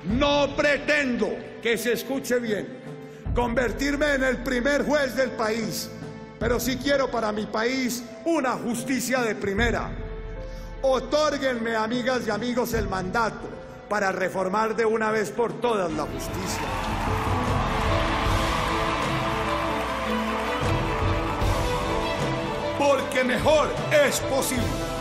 No pretendo, que se escuche bien, convertirme en el primer juez del país, pero sí quiero para mi país una justicia de primera. Otórguenme, amigas y amigos, el mandato para reformar de una vez por todas la justicia. Porque mejor es posible.